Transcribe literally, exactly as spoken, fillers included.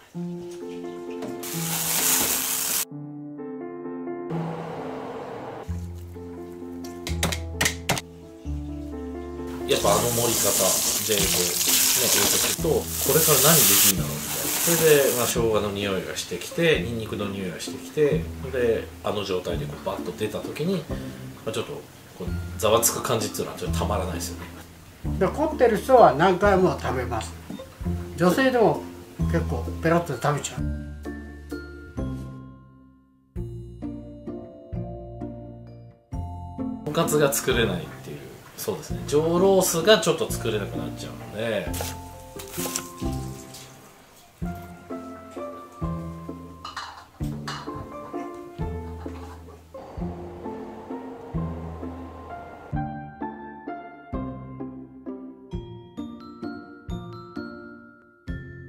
やっぱあの盛り方でこうね置いとくと、これから何できるんだろうみたいな。それでまあ生姜の匂いがしてきて、ニンニクの匂いがしてきて、であの状態でこうバッと出た時に、まあ、ちょっとこうざわつく感じっていうのはちょっとたまらないですよね。 で凝ってる人は何回も食べます。女性でも結構ペロッと食べちゃう。 とんかつが作れないっていう、そうですね、上ロースがちょっと作れなくなっちゃうので。